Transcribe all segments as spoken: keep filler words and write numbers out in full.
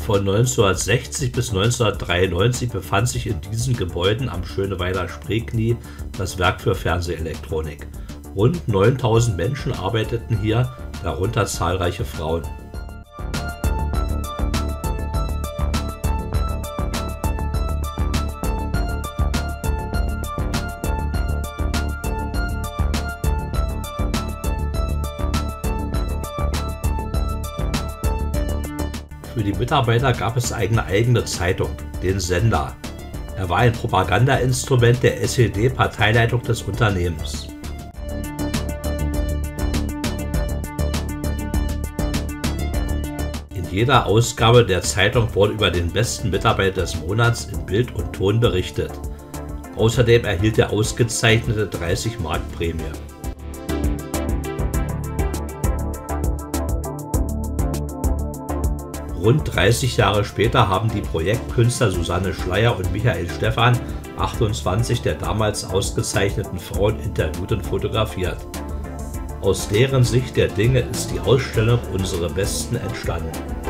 Von neunzehnhundertsechzig bis neunzehnhundertdreiundneunzig befand sich in diesen Gebäuden am Schöneweiler Spreeknie das Werk für Fernsehelektronik. Rund neuntausend Menschen arbeiteten hier, darunter zahlreiche Frauen. Für die Mitarbeiter gab es eine eigene Zeitung, den Sender. Er war ein Propagandainstrument der S E D-Parteileitung des Unternehmens. In jeder Ausgabe der Zeitung wurde über den besten Mitarbeiter des Monats in Bild und Ton berichtet. Außerdem erhielt der ausgezeichnete dreißig Mark Prämie. Rund dreißig Jahre später haben die Projektkünstler Susanne Schleyer und Michael Stephan achtundzwanzig der damals ausgezeichneten Frauen interviewt und fotografiert. Aus deren Sicht der Dinge ist die Ausstellung Unsere Besten entstanden.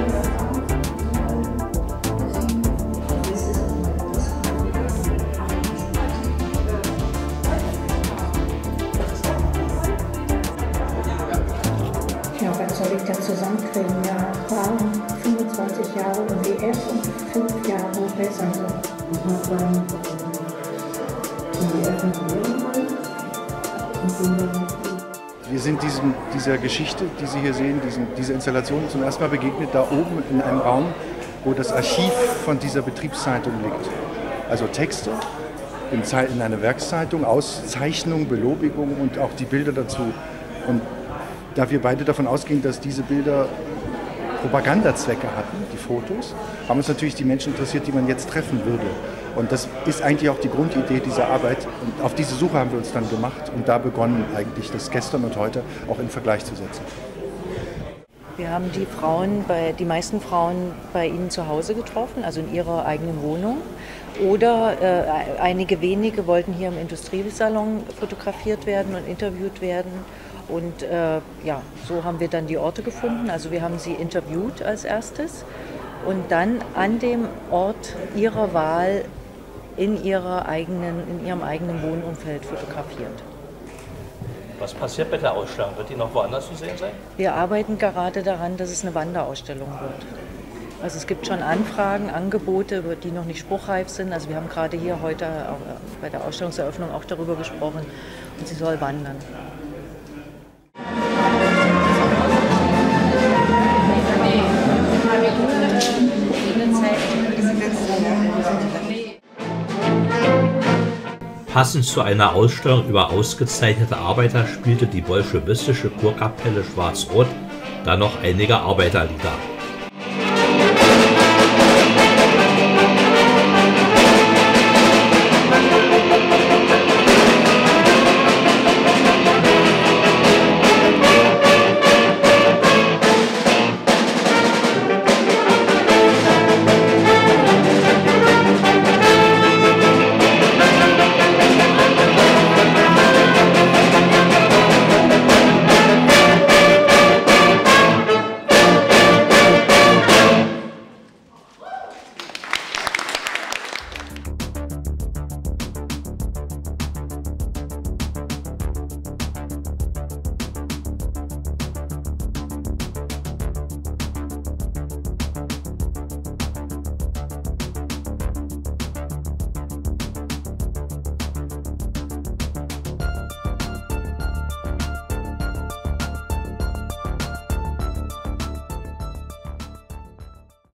Ja, was soll ich da zusammenkriegen? Ja, waren fünfundzwanzig Jahre U W F und fünf Jahre besser. Wir sind diesem, dieser Geschichte, die Sie hier sehen, diesen, dieser Installation zum ersten Mal begegnet, da oben in einem Raum, wo das Archiv von dieser Betriebszeitung liegt. Also Texte in, in einer Werkszeitung, Auszeichnungen, Belobigungen und auch die Bilder dazu. Und da wir beide davon ausgehen, dass diese Bilder Propagandazwecke hatten, die Fotos, haben uns natürlich die Menschen interessiert, die man jetzt treffen würde. Und das ist eigentlich auch die Grundidee dieser Arbeit. Und auf diese Suche haben wir uns dann gemacht und da begonnen eigentlich das Gestern und Heute auch in Vergleich zu setzen. Wir haben die Frauen, bei, die meisten Frauen bei Ihnen zu Hause getroffen, also in ihrer eigenen Wohnung. Oder äh, einige wenige wollten hier im Industriesalon fotografiert werden und interviewt werden. Und äh, ja, so haben wir dann die Orte gefunden. Also wir haben sie interviewt als erstes und dann an dem Ort ihrer Wahl in, ihrer eigenen, in ihrem eigenen Wohnumfeld fotografiert. Was passiert mit der Ausstellung? Wird die noch woanders zu sehen sein? Wir arbeiten gerade daran, dass es eine Wanderausstellung wird. Also es gibt schon Anfragen, Angebote, die noch nicht spruchreif sind. Also wir haben gerade hier heute bei der Ausstellungseröffnung auch darüber gesprochen und sie soll wandern. Passend zu einer Ausstellung über ausgezeichnete Arbeiter spielte die bolschewistische Kurkapelle Schwarz-Rot dann noch einige Arbeiterlieder.